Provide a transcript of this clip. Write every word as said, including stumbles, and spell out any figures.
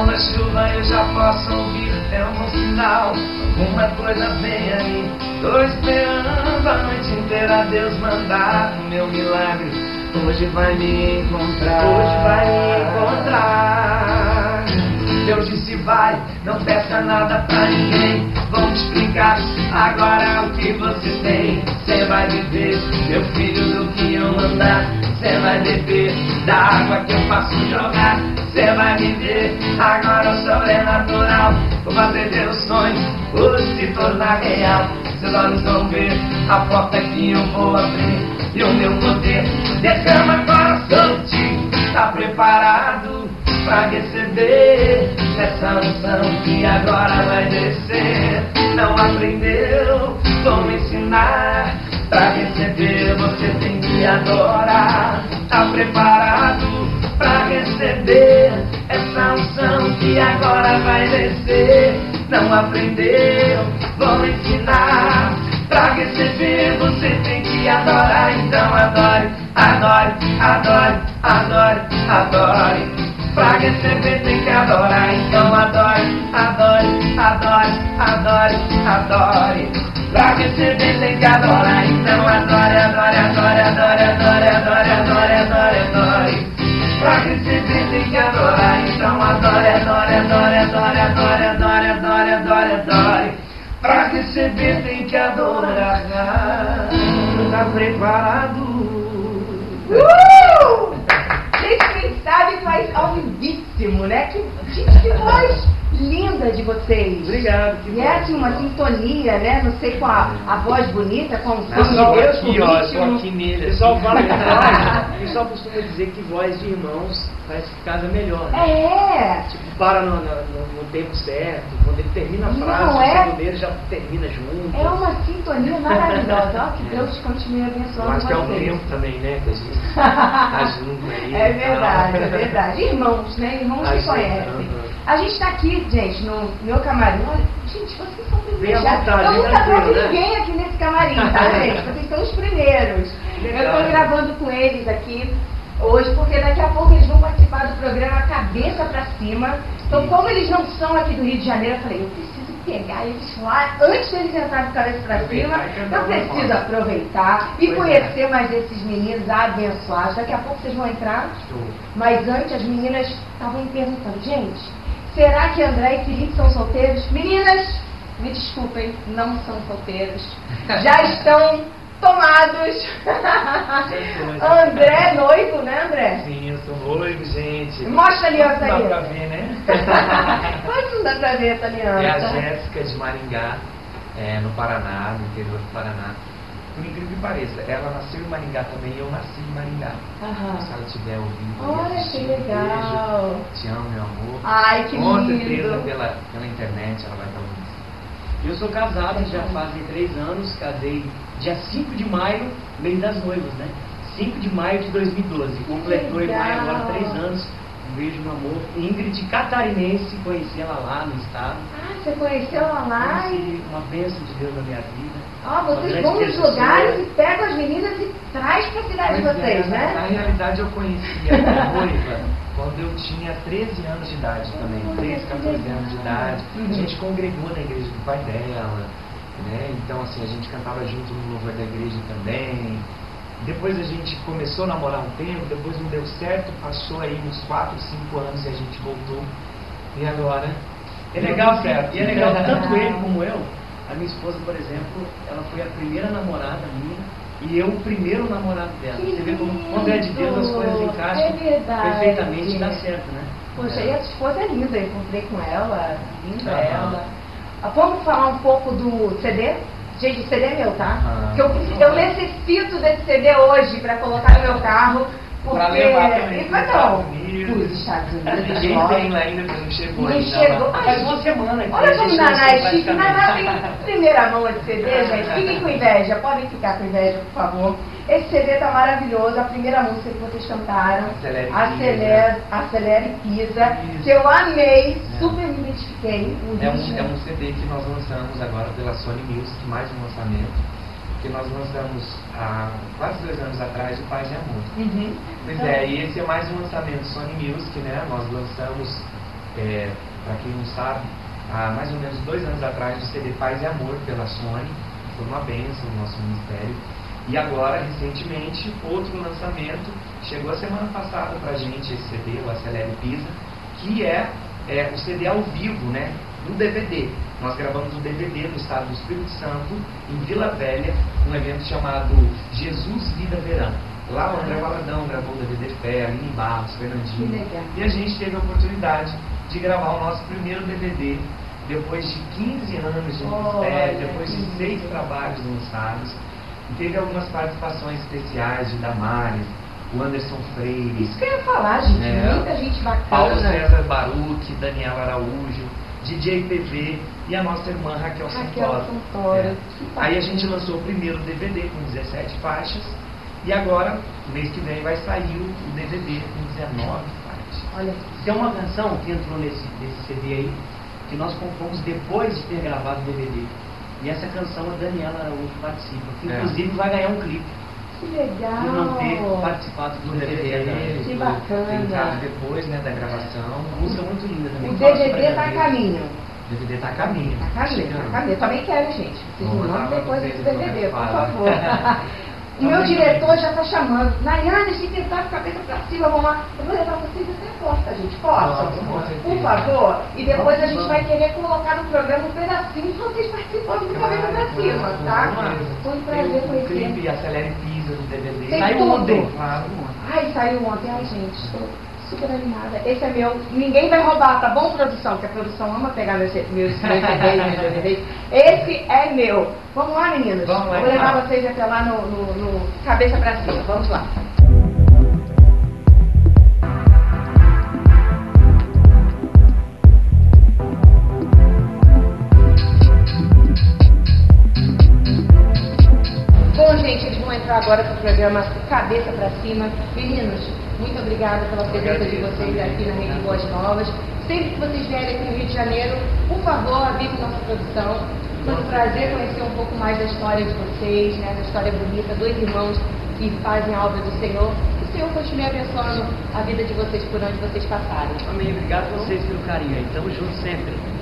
som da chuva eu já posso ouvir, é um bom sinal, alguma coisa vem aí. Tô esperando a noite inteira Deus mandar o meu milagre. Hoje vai me encontrar, hoje vai me encontrar. Deus disse vai, não peça nada pra ninguém. Vou te explicar agora o que você tem. Cê vai viver, meu filho, do que eu mandar. Cê vai beber da água que eu faço jogar. Cê vai viver agora o sobrenatural. Vou fazer teus sonhos hoje se tornar real. Seus olhos vão ver a porta que eu vou abrir. E o meu poder derrama coração de ti. Tá preparado pra receber essa unção que agora vai descer? Não aprendeu? Vou ensinar. Pra receber você tem que adorar. Tá preparado pra receber essa unção que agora vai descer? Não aprendeu? Vou ensinar. Pra receber você tem que adorar. Então adore, adore, adore, adore, adore. Pra receber tem que adorar. Então adore, adore, adore, adore, adore. Pra receber tem que adorar. Então adore, adore, adore, adore, adore, adore, adore, adore, adore. Pra receber tem que adorar. Então adore, adore, adore, adore, adore, adore, adore, adore, adore. Pra receber tem que adorar. Tá preparado? Uh! Gente, quem sabe faz ao vivíssimo, né? Que, gente, que voz linda de vocês. Obrigado. E é assim, uma sintonia, né? Não sei, com a, a voz bonita, com o som Pessoal, de Deus, aqui, com o ó, ritmo. tô aqui nele. O pessoal fala que voz, o pessoal costuma dizer que voz de irmãos parece que casa melhor, né? É. Tipo, para no, no, no tempo certo, quando ele termina a frase, Não o é? segundo dele já termina junto. É uma sintonia maravilhosa. Ó, que Deus continue Eu abençoando acho que é o vocês. tempo também, né? Que a gente tá junto aí. É e verdade, tal. é verdade. Irmãos, né? Irmãos A que gente- conhecem. aham. A gente tá aqui, gente, no meu camarim. Olha, gente, vocês são Vem à privilegiados. vontade, Eu vem nunca tranquilo, trouxe né? ninguém aqui nesse camarim, tá, gente? Vocês são os primeiros. Eu Legal. tô gravando com eles aqui hoje, porque daqui a pouco eles vão participar do programa Cabeça Pra Cima. Então, como eles não são aqui do Rio de Janeiro, eu falei, eu preciso pegar eles lá, antes deles entrarem do Cabeça Pra Cima, eu preciso aproveitar e conhecer mais desses meninos abençoados. Daqui a pouco vocês vão entrar, mas antes as meninas estavam me perguntando, gente, será que André e Felipe são solteiros? Meninas, me desculpem, não são solteiros. Já estão tomados. André, noivo, né, André? Sim, eu sou noivo, gente. Mostra a aliança Não aí. dá pra ver, né? Mas não dá pra ver essa aliança. É a Jéssica de Maringá, é, no Paraná, no interior do Paraná. Por incrível que pareça, ela nasceu em Maringá também e eu nasci em Maringá. Aham. Se ela estiver ouvindo, Olha e que assistindo, legal. um beijo. Te amo, meu amor. Ai, que Com lindo. certeza pela, pela internet ela vai estar ouvindo. Eu sou casado já fazem três anos, casei dia cinco de maio, mês das noivas, né? cinco de maio de dois mil e doze. Completou em maio agora três anos. Um beijo, meu amor. Ingrid Catarinense, conheci ela lá no estado. Ah, você conheceu ela lá e... Conheci uma bênção de Deus na minha vida. Ó, vocês Uma vão grande nos pessoa. lugares e pegam as meninas e traz pra cidade de Pois vocês, é, né? Na realidade eu conheci a minha noiva quando eu tinha treze anos de idade também, treze, quatorze anos de idade. Uhum. A gente congregou na igreja do pai dela, né? Então assim, a gente cantava junto no louvor da igreja também. Depois a gente começou a namorar um tempo, depois não deu certo, passou aí uns quatro, cinco anos e a gente voltou. E agora? É legal, deu certo. e é legal, tanto ele como eu, a minha esposa, por exemplo, ela foi a primeira namorada minha e eu o primeiro namorado dela. Que Você vê como lindo! quando é de Deus as coisas encaixam É verdade. perfeitamente e dá certo, né? Poxa, e a sua esposa é linda, eu encontrei com ela, linda Aham. ela. Ah, vamos falar um pouco do C D? Gente, o C D é meu, tá? Aham. Porque eu, eu necessito desse C D hoje pra colocar no meu carro. Porque... Pra levar também E pros não, Estados Unidos. os Estados Unidos. Ninguém lógico. tem lá ainda, porque não chegou Não ainda. chegou. lá. Ai, Faz uma semana que olha a como gente Naná é lançou chique. Naná praticamente. tem primeira mão de C D, gente. Fiquem com inveja. Podem ficar com inveja, por favor. Esse C D tá maravilhoso. A primeira música que vocês cantaram. Acelere e Acelere, Acelere e Pisa. Isso. Que eu amei. É. Super me identifiquei. O É ritmo. um, é um C D que nós lançamos agora pela Sony Music, mais um lançamento. Que nós lançamos há quase dois anos atrás, o Paz e Amor. Uhum. Pois Então, é, e esse é mais um lançamento Sony Music, né? Nós lançamos É, para quem não sabe, há mais ou menos dois anos atrás, o C D Paz e Amor pela Sony, foi uma bênção no nosso ministério. E agora, recentemente, outro lançamento, chegou a semana passada pra gente esse C D, o Acelere Pisa, que é, é o C D ao vivo, né, no D V D. Nós gravamos o D V D no estado do Espírito Santo, em Vila Velha, um evento chamado Jesus Vida Verão. Lá o André Valadão gravou o D V D Fé, Aline Barros, Fernandinho. E a gente teve a oportunidade de gravar o nosso primeiro D V D, depois de quinze anos de ministério, depois de seis trabalhos lançados. E teve algumas participações especiais de Damares, o Anderson Freire. Isso que eu ia falar, gente. É, muita gente bacana. Paulo César Baruch, Daniel Araújo, D J P V e a nossa irmã Raquel, Raquel Santoro. É. Aí a gente lançou o primeiro D V D com dezessete faixas. E agora, no mês que vem, vai sair o D V D com dezenove faixas. Olha, tem uma canção que entrou nesse, nesse C D aí, que nós compomos depois de ter gravado o D V D. E essa canção a Daniela Araújo participa, que é. inclusive vai ganhar um clipe. Que legal! Por não ter participado do D V D. Que bacana! Depois, né, da gravação. Uma música muito linda também. O D V D está a caminho. O D V D está a caminho. Está a caminho, tá a caminho. Eu também quero, gente. Vocês me mandam depois esse D V D, por favor. O meu diretor já está chamando. Nayane, se tentar de cabeça para cima, vamos lá. Eu vou levar vocês até a porta, gente. Posso? Por favor. E depois a gente vai querer colocar no programa um pedacinho de vocês participando de cabeça para cima, tá? Foi um prazer conhecer. O clipe Acelere Pisa do D V D. Tem saiu tudo. ontem, claro. Ai, saiu ontem. Ai, gente, estou super animada. Esse é meu. Ninguém vai roubar, tá bom, produção? Que a produção ama pegar meus, meus, meus C Ds, meus D V Ds. Esse é meu. Vamos lá, meninas. Vamos lá, Vou levar então. vocês até lá no, no, no cabeça pra cima. Vamos lá. Bom, gente, eles vão entrar agora pro programa Cabeça pra Cima. Meninos, muito obrigada pela presença de vocês aqui na Rede Boas Novas. Sempre que vocês vierem aqui no Rio de Janeiro, por favor, avise nossa produção. Foi um prazer conhecer um pouco mais da história de vocês, né? Essa história bonita, dois irmãos que fazem a obra do Senhor. Que o Senhor continue abençoando a vida de vocês por onde vocês passarem. Amém. Obrigado a vocês pelo carinho aí. Tamo junto sempre.